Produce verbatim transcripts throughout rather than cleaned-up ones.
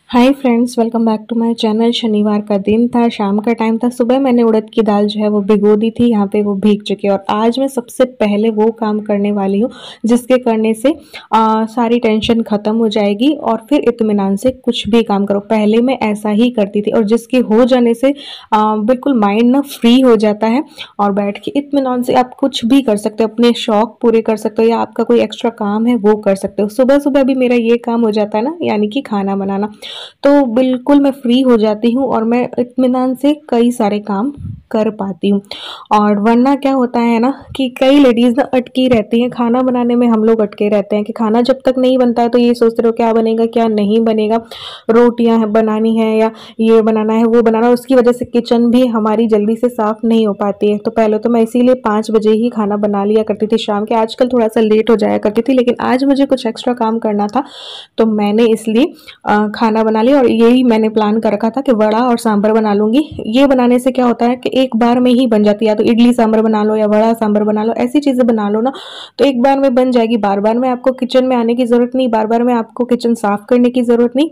Hi friends, welcome back to my channel. शनिवार का दिन था, शाम का टाइम था। सुबह मैंने उड़द की दाल जो है वो भिगो दी थी, यहाँ पे वो भीग चुकी है। और आज मैं सबसे पहले वो काम करने वाली हूँ जिसके करने से आ, सारी टेंशन ख़त्म हो जाएगी और फिर इत्मीनान से कुछ भी काम करो। पहले मैं ऐसा ही करती थी और जिसके हो जाने से आ, बिल्कुल माइंड ना फ्री हो जाता है और बैठ के इत्मीनान से आप कुछ भी कर सकते हो, अपने शौक पूरे कर सकते हो या आपका कोई एक्स्ट्रा काम है वो कर सकते हो। सुबह सुबह भी मेरा ये काम हो जाता है ना, यानी कि खाना बनाना। तो बिल्कुल मैं फ्री हो जाती हूँ और मैं इत्मीनान से कई सारे काम कर पाती हूँ। और वरना क्या होता है ना कि कई लेडीज़ ना अटकी रहती हैं खाना बनाने में। हम लोग अटके रहते हैं कि खाना जब तक नहीं बनता है तो ये सोचते रहो क्या बनेगा क्या नहीं बनेगा, रोटियां है बनानी है या ये बनाना है वो बनाना। उसकी वजह से किचन भी हमारी जल्दी से साफ़ नहीं हो पाती है। तो पहले तो मैं इसीलिए पाँच बजे ही खाना बना लिया करती थी शाम के। आजकल थोड़ा सा लेट हो जाया करती थी, लेकिन आज मुझे कुछ एक्स्ट्रा काम करना था तो मैंने इसलिए अ, खाना बना लिया। और यही मैंने प्लान कर रखा था कि वड़ा और सांभर बना लूँगी। ये बनाने से क्या होता है कि एक बार में ही बन जाती है, या तो इडली सांभर बना लो या वड़ा सांभर बना लो, ऐसी चीज़ें बना लो ना तो एक बार में बन जाएगी। बार बार में आपको किचन में आने की ज़रूरत नहीं, बार बार में आपको किचन साफ़ करने की ज़रूरत नहीं।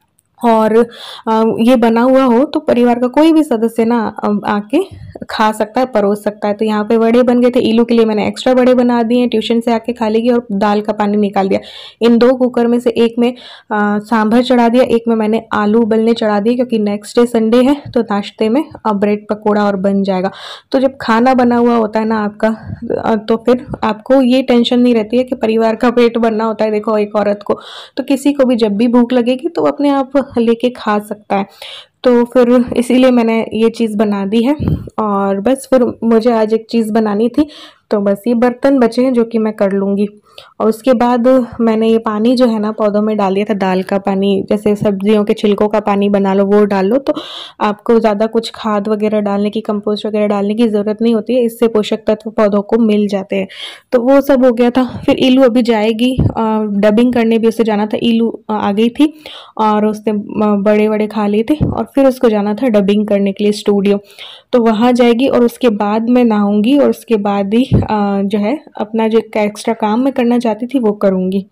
और अ, ये बना हुआ हो तो परिवार का कोई भी सदस्य ना अ, आके खा सकता है, परोस सकता है। तो यहाँ पे वड़े बन गए थे। इलू के लिए मैंने एक्स्ट्रा वड़े बना दिए हैं, ट्यूशन से आके खा लेगी। और दाल का पानी निकाल दिया। इन दो कुकर में से एक में अ, सांभर चढ़ा दिया, एक में मैंने आलू उबलने चढ़ा दिए क्योंकि नेक्स्ट डे संडे है तो नाश्ते में ब्रेड पकौड़ा और बन जाएगा। तो जब खाना बना हुआ होता है ना आपका अ, तो फिर आपको ये टेंशन नहीं रहती है कि परिवार का पेट भरना होता है। देखो एक औरत को तो किसी को भी जब भी भूख लगेगी तो अपने आप लेके खा सकता है। तो फिर इसीलिए मैंने ये चीज़ बना दी है। और बस फिर मुझे आज एक चीज़ बनानी थी तो बस ये बर्तन बचे हैं जो कि मैं कर लूँगी। और उसके बाद मैंने ये पानी जो है ना पौधों में डाल दिया था, दाल का पानी, जैसे सब्जियों के छिलकों का पानी बना लो वो डाल लो। तो आपको ज़्यादा कुछ खाद वगैरह डालने की, कंपोस्ट वगैरह डालने की ज़रूरत नहीं होती है। इससे पोषक तत्व पौधों को मिल जाते हैं। तो वो सब हो गया था। फिर इलू अभी जाएगी डबिंग करने, भी उसे जाना था। इलू अ, आ गई थी और उसने अ, बड़े बड़े खा लिए थे और फिर उसको जाना था डबिंग करने के लिए स्टूडियो। तो वहाँ जाएगी और उसके बाद मैं नहाऊंगी और उसके बाद ही अ, जो है अपना जो एक्स्ट्रा काम मैं करना चाहती थी वो करूँगी।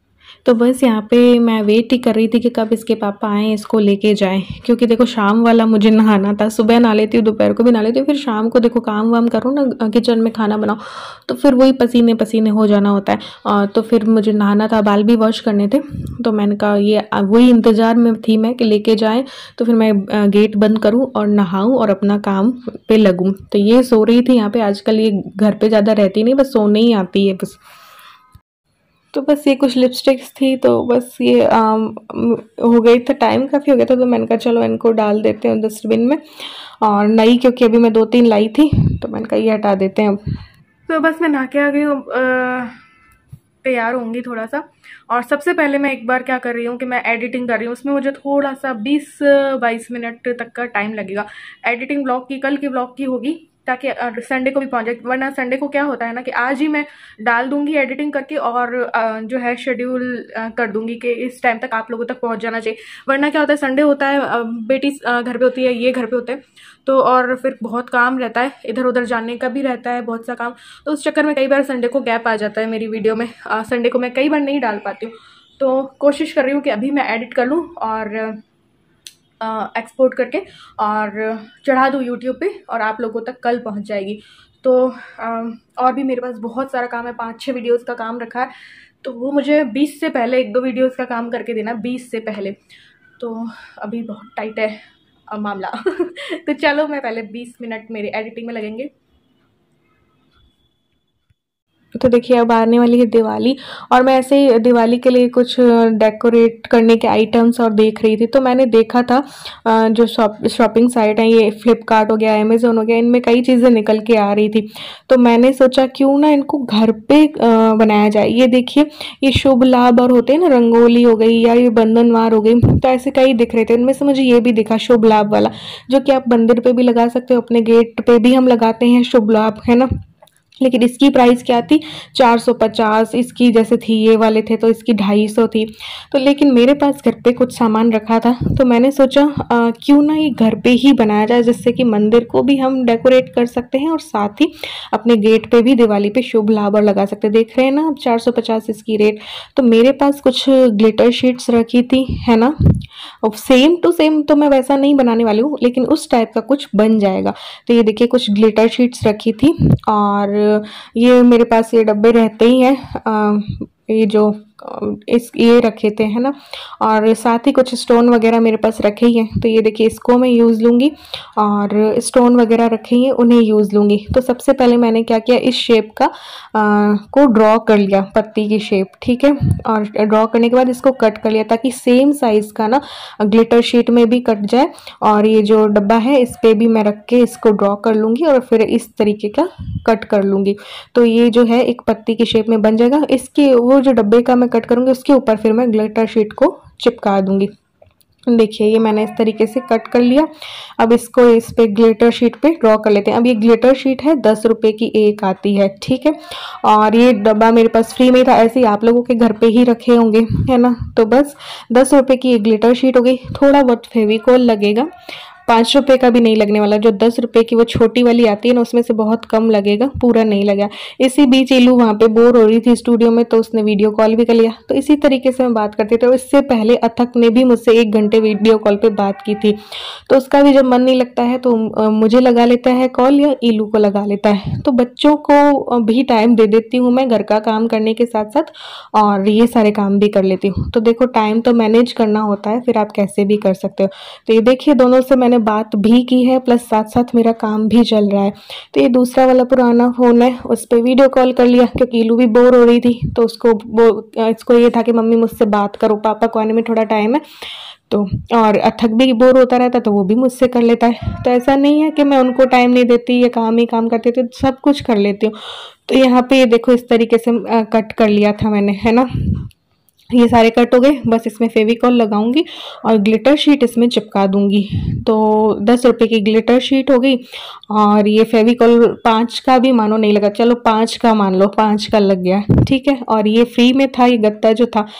तो बस यहाँ पे मैं वेट ही कर रही थी कि कब इसके पापा आएँ इसको लेके जाएँ, क्योंकि देखो शाम वाला मुझे नहाना था। सुबह नहा लेती हूँ, दोपहर को भी नहा लेती हूँ, फिर शाम को देखो काम वाम करो ना, किचन में खाना बनाओ तो फिर वही पसीने पसीने हो जाना होता है। और तो फिर मुझे नहाना था, बाल भी वॉश करने थे। तो मैंने कहा ये वही इंतज़ार में थी मैं कि लेके जाएँ तो फिर मैं गेट बंद करूँ और नहाऊँ और अपना काम पे लगूँ। तो ये सो रही थी यहाँ पे। आजकल ये घर पे ज़्यादा रहती नहीं, बस सोने ही आती है बस। तो बस ये कुछ लिपस्टिक्स थी तो बस ये आम, हो गई था, टाइम काफ़ी हो गया था तो मैंने कहा चलो इनको डाल देते हैं डस्टबिन में। और नई, क्योंकि अभी मैं दो तीन लाई थी तो मैंने कहा ये हटा देते हैं अब। तो बस मैं नहा के आ गई हूँ, तैयार होंगी थोड़ा सा। और सबसे पहले मैं एक बार क्या कर रही हूँ कि मैं एडिटिंग कर रही हूँ। उसमें मुझे थोड़ा सा बीस बाईस मिनट तक का टाइम लगेगा। एडिटिंग ब्लॉग की, कल की ब्लॉग की होगी ताकि संडे को भी पहुंच जाए। वरना संडे को क्या होता है ना कि आज ही मैं डाल दूंगी एडिटिंग करके और जो है शेड्यूल कर दूंगी कि इस टाइम तक आप लोगों तक पहुंच जाना चाहिए। वरना क्या होता है, संडे होता है, बेटी घर पे होती है, ये घर पे होते हैं तो और फिर बहुत काम रहता है, इधर उधर जाने का भी रहता है बहुत सा काम। तो उस चक्कर में कई बार संडे को गैप आ जाता है मेरी वीडियो में। संडे को मैं कई बार नहीं डाल पाती हूँ। तो कोशिश कर रही हूँ कि अभी मैं एडिट कर लूँ और एक्सपोर्ट करके और चढ़ा दूँ यूट्यूब पे और आप लोगों तक कल पहुँच जाएगी। तो आ, और भी मेरे पास बहुत सारा काम है, पाँच छः वीडियोस का काम रखा है। तो वो मुझे बीस से पहले एक दो वीडियोस का काम करके देना, बीस से पहले। तो अभी बहुत टाइट है मामला तो चलो मैं पहले बीस मिनट मेरे एडिटिंग में लगेंगे। तो देखिए अब आने वाली है दिवाली और मैं ऐसे ही दिवाली के लिए कुछ डेकोरेट करने के आइटम्स और देख रही थी। तो मैंने देखा था जो शॉप शॉपिंग साइट है, ये फ्लिपकार्ट हो गया, अमेज़न हो गया, इनमें कई चीज़ें निकल के आ रही थी। तो मैंने सोचा क्यों ना इनको घर पे बनाया जाए। ये देखिए, ये शुभ लाभ और होते हैं ना, रंगोली हो गई या ये बंधनवार हो गई, तो ऐसे कई दिख रहे थे। इनमें से मुझे ये भी दिखा शुभ लाभ वाला, जो कि आप मंदिर पे भी लगा सकते हो, अपने गेट पे भी हम लगाते हैं शुभ लाभ, है ना। लेकिन इसकी प्राइस क्या थी, चार सौ पचास। इसकी जैसे थी, ये वाले थे तो इसकी ढाई सौ थी। तो लेकिन मेरे पास घर पे कुछ सामान रखा था तो मैंने सोचा आ, क्यों ना ये घर पे ही बनाया जाए, जिससे कि मंदिर को भी हम डेकोरेट कर सकते हैं और साथ ही अपने गेट पे भी दिवाली पे शुभ लाभ और लगा सकते हैं। देख रहे हैं ना, अब चार सौ पचास इसकी रेट। तो मेरे पास कुछ ग्लिटर शीट्स रखी थी, है ना, और सेम टू सेम तो मैं वैसा नहीं बनाने वाली हूँ, लेकिन उस टाइप का कुछ बन जाएगा। तो ये देखिए कुछ ग्लिटर शीट्स रखी थी, और ये मेरे पास ये डब्बे रहते ही हैं, अ, ये जो इस ये रखे थे है ना, और साथ ही कुछ स्टोन वगैरह मेरे पास रखे ही हैं। तो ये देखिए इसको मैं यूज़ लूँगी, और स्टोन वगैरह रखे ही हैं उन्हें यूज़ लूँगी। तो सबसे पहले मैंने क्या किया, इस शेप का आ, को ड्रॉ कर लिया, पत्ती की शेप, ठीक है। और ड्रॉ करने के बाद इसको कट कर लिया ताकि सेम साइज़ का ना ग्लिटर शीट में भी कट जाए, और ये जो डब्बा है इस पर भी मैं रख के इसको ड्रॉ कर लूँगी और फिर इस तरीके का कट कर लूँगी। तो ये जो है एक पत्ती की शेप में बन जाएगा। इसके वो जो डब्बे का मैं कट करूँगी उसके ऊपर फिर मैं ग्लिटर शीट को चिपका दूँगी। देखिए ये मैंने इस तरीके से कट कर लिया। अब इसको इस पे ग्लिटर शीट पे ड्रॉ कर लेते हैं। अब ये ग्लिटर शीट है, दस रुपए की एक आती है, ठीक है। और ये डब्बा मेरे पास फ्री में था, ऐसे ही आप लोगों के घर पे ही रखे होंगे, है ना। तो बस दस रुपए की एक ग्लिटर शीट हो गई। थोड़ा बहुत फेविकोल लगेगा, पाँच रुपये का भी नहीं लगने वाला। जो दस रुपये की वो छोटी वाली आती है ना, उसमें से बहुत कम लगेगा, पूरा नहीं लगा। इसी बीच इलू वहाँ पे बोर हो रही थी स्टूडियो में, तो उसने वीडियो कॉल भी कर लिया। तो इसी तरीके से मैं बात करती थी। तो इससे पहले अथक ने भी मुझसे एक घंटे वीडियो कॉल पे बात की थी। तो उसका भी जब मन नहीं लगता है तो मुझे लगा लेता है कॉल, या इलू को लगा लेता है। तो बच्चों को भी टाइम दे देती हूँ मैं, घर का काम करने के साथ साथ, और ये सारे काम भी कर लेती हूँ। तो देखो टाइम तो मैनेज करना होता है, फिर आप कैसे भी कर सकते हो। तो ये देखिए दोनों से मैंने बात भी की है, प्लस साथ साथ मेरा काम भी चल रहा है। तो ये दूसरा वाला पुराना फ़ोन है, उस पर वीडियो कॉल कर लिया क्योंकि इलू भी बोर हो रही थी। तो उसको वो इसको ये था कि मम्मी मुझसे बात करो, पापा को आने में थोड़ा टाइम है। तो और अथक भी बोर होता रहता तो वो भी मुझसे कर लेता है। तो ऐसा नहीं है कि मैं उनको टाइम नहीं देती या काम ही काम करती थी, सब कुछ कर लेती हूँ। तो यहाँ पे ये देखो इस तरीके से कट कर लिया था मैंने, है ना। ये सारे कट हो गए। बस इसमें फेविकॉल लगाऊंगी और ग्लिटर शीट इसमें चिपका दूंगी। तो दस रुपए की ग्लिटर शीट हो गई, और ये फेविकॉल पाँच का भी मानो नहीं लगा, चलो पाँच का मान लो, पाँच का लग गया, ठीक है। और ये फ्री में था, ये गत्ता जो था।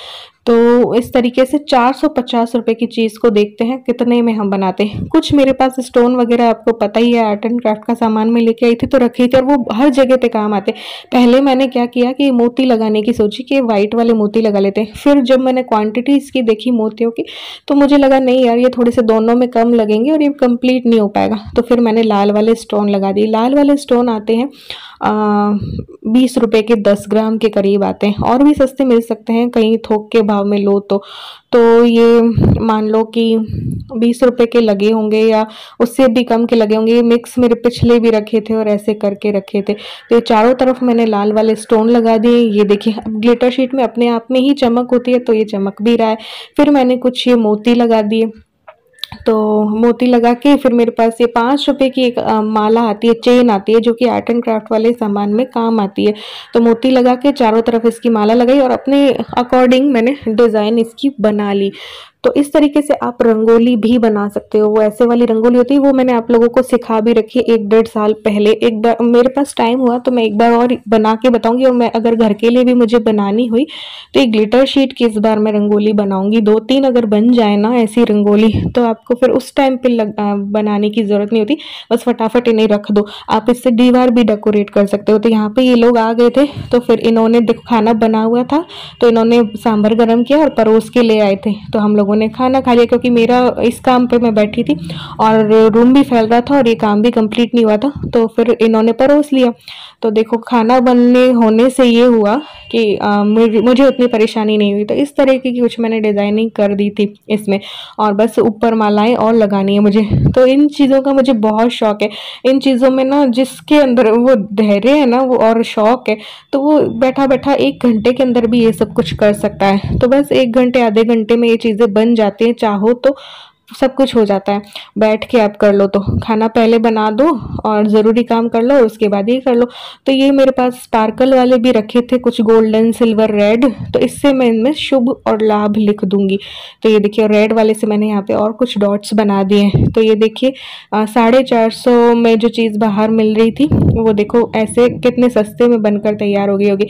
तो इस तरीके से चार सौ पचास रुपए की चीज़ को देखते हैं कितने में हम बनाते हैं। कुछ मेरे पास स्टोन वगैरह आपको पता ही है, आर्ट एंड क्राफ्ट का सामान में लेके आई थी तो रखी थी, और वो हर जगह पे काम आते। पहले मैंने क्या किया कि मोती लगाने की सोची कि वाइट वाले मोती लगा लेते हैं। फिर जब मैंने क्वांटिटी इसकी देखी मोतियों की, तो मुझे लगा नहीं यार, ये थोड़े से दोनों में कम लगेंगे और ये कंप्लीट नहीं हो पाएगा। तो फिर मैंने लाल वाले स्टोन लगा दिए। लाल वाले स्टोन आते हैं बीस रुपए के, दस ग्राम के करीब आते हैं, और भी सस्ते मिल सकते हैं कहीं थोक के भाव में लो तो। तो ये मान लो कि बीस रुपए के लगे होंगे या उससे भी कम के लगे होंगे। ये मिक्स मेरे पिछले भी रखे थे और ऐसे करके रखे थे। तो ये चारों तरफ मैंने लाल वाले स्टोन लगा दिए। ये देखिए अब ग्लिटर शीट में अपने आप में ही चमक होती है, तो ये चमक भी रहा है। फिर मैंने कुछ ये मोती लगा दिए। तो मोती लगा के फिर मेरे पास ये पाँच रुपए की एक आ, माला आती है, चेन आती है, जो कि आर्ट एंड क्राफ्ट वाले सामान में काम आती है। तो मोती लगा के चारों तरफ इसकी माला लगाई और अपने अकॉर्डिंग मैंने डिज़ाइन इसकी बना ली। तो इस तरीके से आप रंगोली भी बना सकते हो। वो ऐसे वाली रंगोली होती है, वो मैंने आप लोगों को सिखा भी रखी है एक डेढ़ साल पहले। एक बार मेरे पास टाइम हुआ तो मैं एक बार और बना के बताऊंगी, और मैं अगर घर के लिए भी मुझे बनानी हुई तो एक ग्लिटर शीट की इस बार मैं रंगोली बनाऊंगी। दो तीन अगर बन जाए ना ऐसी रंगोली, तो आपको फिर उस टाइम पे लग, आ, बनाने की जरूरत नहीं होती, बस फटाफट इन्हें रख दो। आप इससे दीवार भी डेकोरेट कर सकते हो। तो यहाँ पे ये लोग आ गए थे, तो फिर इन्होंने देखो खाना बना हुआ था, तो इन्होंने सांभर गर्म किया और परोस के ले आए थे। तो हम लोगों ने खाना खा लिया, क्योंकि मेरा इस काम पे मैं बैठी थी और रूम भी फैल रहा था और ये काम भी कंप्लीट नहीं हुआ था। तो फिर इन्होंने परोस लिया। तो देखो खाना बनने होने से ये हुआ कि आ, मुझे उतनी परेशानी नहीं हुई। तो इस तरीके की कुछ मैंने डिज़ाइनिंग कर दी थी इसमें, और बस ऊपर मालाएं और लगानी है मुझे। तो इन चीज़ों का मुझे बहुत शौक है। इन चीज़ों में ना जिसके अंदर वो धैर्य है ना, वो और शौक है, तो वो बैठा बैठा एक घंटे के अंदर भी ये सब कुछ कर सकता है। तो बस एक घंटे आधे घंटे में ये चीज़ें बन जाती हैं, चाहो तो सब कुछ हो जाता है। बैठ के आप कर लो, तो खाना पहले बना दो और ज़रूरी काम कर लो और उसके बाद ये कर लो। तो ये मेरे पास स्पार्कल वाले भी रखे थे, कुछ गोल्डन सिल्वर रेड। तो इससे मैं इनमें शुभ और लाभ लिख दूंगी। तो ये देखिए रेड वाले से मैंने यहाँ पे और कुछ डॉट्स बना दिए हैं। तो ये देखिए साढ़े चार सौ में जो चीज़ बाहर मिल रही थी, वो देखो ऐसे कितने सस्ते में बनकर तैयार हो गई होगी।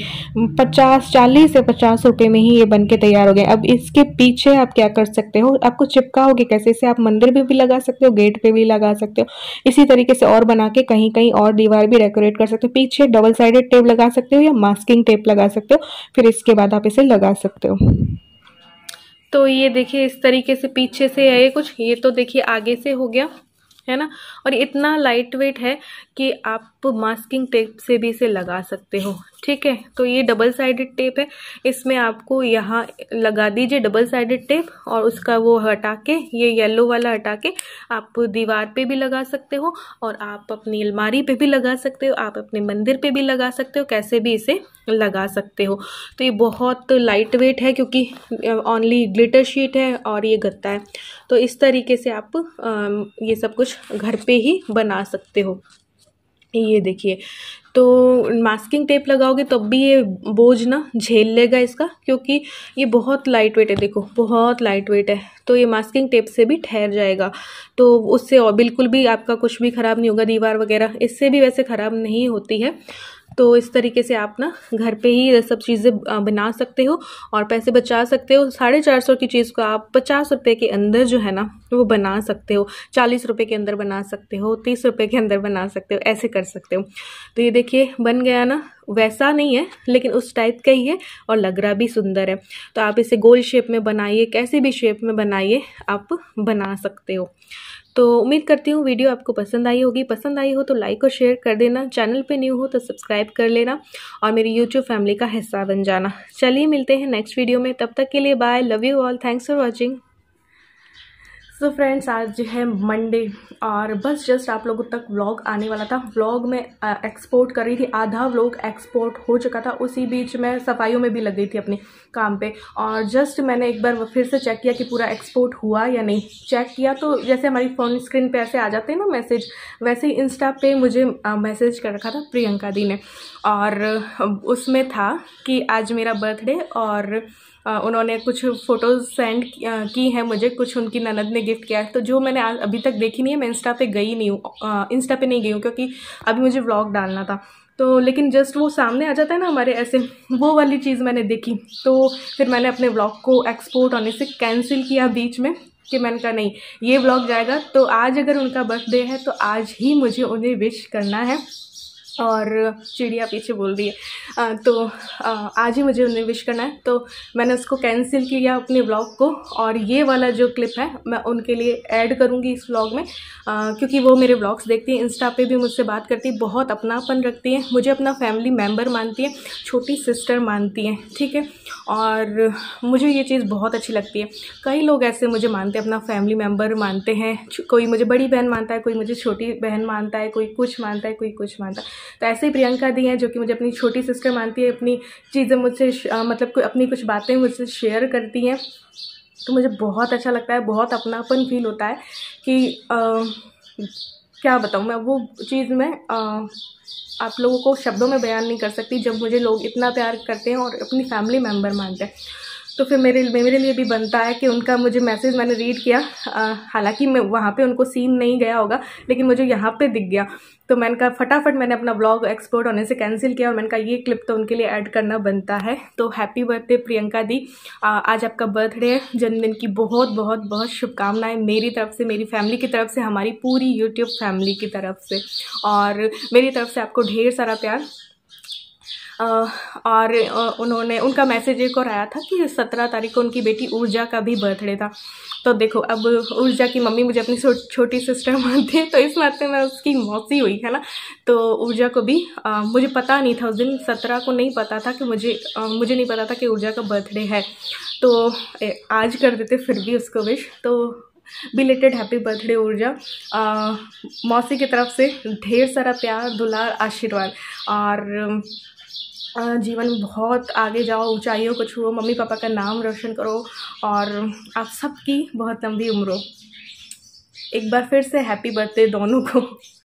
पचास चालीस या पचास रुपये में ही ये बन के तैयार हो गए। अब इसके पीछे आप क्या कर सकते हो, आपको चिपकाओगे कैसे? इसे आप मंदिर में भी लगा सकते हो, गेट पे भी लगा सकते हो। इसी तरीके से और बना के कहीं कहीं और दीवार भी डेकोरेट कर सकते हो। पीछे डबल साइडेड टेप लगा सकते हो या मास्किंग टेप लगा सकते हो, फिर इसके बाद आप इसे लगा सकते हो। तो ये देखिए इस तरीके से पीछे से है ये कुछ, ये तो देखिए आगे से हो गया है ना। और इतना लाइट वेट है कि आप मास्किंग टेप से भी इसे लगा सकते हो, ठीक है। तो ये डबल साइडेड टेप है, इसमें आपको यहाँ लगा दीजिए डबल साइडेड टेप, और उसका वो हटा के, ये येलो वाला हटा के आप दीवार पे भी लगा सकते हो, और आप अपनी अलमारी पे भी लगा सकते हो, आप अपने मंदिर पे भी लगा सकते हो, कैसे भी इसे लगा सकते हो। तो ये बहुत लाइट वेट है क्योंकि ओनली ग्लिटर शीट है और ये गत्ता है। तो इस तरीके से आप ये सब कुछ घर पे ही बना सकते हो। ये देखिए, तो मास्किंग टेप लगाओगे तब भी ये बोझ ना झेल लेगा इसका, क्योंकि ये बहुत लाइट वेट है, देखो बहुत लाइट वेट है। तो ये मास्किंग टेप से भी ठहर जाएगा, तो उससे और बिल्कुल भी आपका कुछ भी ख़राब नहीं होगा, दीवार वगैरह इससे भी वैसे ख़राब नहीं होती है। तो इस तरीके से आप ना घर पे ही ये सब चीज़ें बना सकते हो और पैसे बचा सकते हो। साढ़े चार सौ की चीज़ को आप पचास रुपये के अंदर जो है ना वो बना सकते हो, चालीस रुपये के अंदर बना सकते हो, तीस रुपये के अंदर बना सकते हो, ऐसे कर सकते हो। तो ये देखिए बन गया ना, वैसा नहीं है लेकिन उस टाइप का ही है और लग रहा भी सुंदर है। तो आप इसे गोल शेप में बनाइए, कैसे भी शेप में बनाइए आप बना सकते हो। तो उम्मीद करती हूँ वीडियो आपको पसंद आई होगी। पसंद आई हो तो लाइक और शेयर कर देना, चैनल पे न्यू हो तो सब्सक्राइब कर लेना और मेरी यूट्यूब फैमिली का हिस्सा बन जाना। चलिए मिलते हैं नेक्स्ट वीडियो में, तब तक के लिए bye, love you all, thanks for watching. So friends, आज है मंडे और बस जस्ट आप लोगों तक व्लॉग आने वाला था। व्लॉग में एक्सपोर्ट कर रही थी, आधा व्लॉग एक्सपोर्ट हो चुका था, उसी बीच मैं सफाइयों में भी लग गई थी अपने काम पे। और जस्ट मैंने एक बार फिर से चेक किया कि पूरा एक्सपोर्ट हुआ या नहीं। चेक किया तो जैसे हमारी फ़ोन स्क्रीन पे ऐसे आ जाते हैं ना मैसेज, वैसे ही इंस्टा पे मुझे मैसेज कर रखा था प्रियंका दी ने, और उसमें था कि आज मेरा बर्थडे और Uh, उन्होंने कुछ फ़ोटोज़ सेंड की हैं मुझे, कुछ उनकी ननद ने गिफ्ट किया है, तो जो मैंने आज अभी तक देखी नहीं है। मैं इंस्टा पे गई नहीं हूँ, इंस्टा पे नहीं गई हूँ क्योंकि अभी मुझे व्लॉग डालना था। तो लेकिन जस्ट वो सामने आ जाता है ना हमारे ऐसे, वो वाली चीज़ मैंने देखी, तो फिर मैंने अपने व्लॉग को एक्सपोर्ट होने से कैंसिल किया बीच में, कि मैंने कहा नहीं ये व्लॉग जाएगा। तो आज अगर उनका बर्थडे है तो आज ही मुझे उन्हें विश करना है। और चिड़िया पीछे बोल रही है, तो आज ही मुझे उन्हें विश करना है, तो मैंने उसको कैंसिल किया अपने व्लॉग को। और ये वाला जो क्लिप है मैं उनके लिए ऐड करूँगी इस व्लॉग में, आ, क्योंकि वो मेरे व्लॉग्स देखती हैं, इंस्टा पे भी मुझसे बात करती है, बहुत अपनापन रखती है, मुझे अपना फैमिली मेम्बर मानती है, छोटी सिस्टर मानती हैं, ठीक है। और मुझे ये चीज़ बहुत अच्छी लगती है। कई लोग ऐसे मुझे मानते हैं, अपना फैमिली मेम्बर मानते हैं, कोई मुझे बड़ी बहन मानता है, कोई मुझे छोटी बहन मानता है, कोई कुछ मानता है, कोई कुछ मानता है। तो ऐसे ही प्रियंका दी हैं जो कि मुझे अपनी छोटी सिस्टर मानती है, अपनी चीज़ें मुझसे मतलब अपनी कुछ बातें मुझसे शेयर करती हैं, तो मुझे बहुत अच्छा लगता है, बहुत अपनापन फील होता है कि आ, क्या बताऊँ मैं, वो चीज़ मैं आ, आप लोगों को शब्दों में बयान नहीं कर सकती। जब मुझे लोग इतना प्यार करते हैं और अपनी फैमिली मेम्बर मानते हैं, तो फिर मेरे मेरे लिए भी बनता है कि उनका मुझे मैसेज मैंने रीड किया, हालांकि मैं वहाँ पे उनको सीन नहीं गया होगा लेकिन मुझे यहाँ पे दिख गया, तो मैंने कहा फटाफट मैंने अपना व्लॉग एक्सपोर्ट होने से कैंसिल किया और मैंने कहा ये क्लिप तो उनके लिए ऐड करना बनता है। तो हैप्पी बर्थडे प्रियंका दी, आज आपका बर्थडे है, जन्मदिन की बहुत बहुत बहुत शुभकामनाएं मेरी तरफ से, मेरी फैमिली की तरफ से, हमारी पूरी यूट्यूब फैमिली की तरफ से, और मेरी तरफ से आपको ढेर सारा प्यार। और उन्होंने उनका मैसेज एक और आया था कि सत्रह तारीख को उनकी बेटी ऊर्जा का भी बर्थडे था। तो देखो अब ऊर्जा की मम्मी मुझे अपनी छोटी सिस्टर मानती है, तो इस नाते मैं उसकी मौसी हुई है ना। तो ऊर्जा को भी आ, मुझे पता नहीं था उस दिन सत्रह को नहीं पता था कि मुझे आ, मुझे नहीं पता था कि ऊर्जा का बर्थडे है, तो ए, आज कर देते फिर भी उसको विश। तो बिलेटेड हैप्पी बर्थडे ऊर्जा, मौसी की तरफ से ढेर सारा प्यार, दुलार, आशीर्वाद, और जीवन में बहुत आगे जाओ, ऊंचाइयों को छुओ, मम्मी पापा का नाम रोशन करो और आप सबकी बहुत लंबी उम्र हो। एक बार फिर से हैप्पी बर्थडे दोनों को।